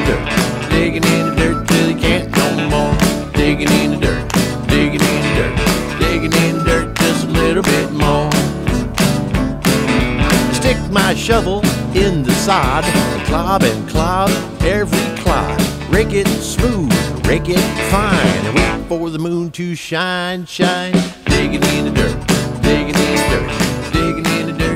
dirt, digging in the dirt till you can't no more. Digging in the dirt, digging in the dirt, digging in the dirt just a little bit more. Stick my shovel in the sod, clob and clob every clod. Rake it smooth, rake it fine, and wait for the moon to shine, shine. Digging in the dirt, digging in the dirt, digging in the dirt.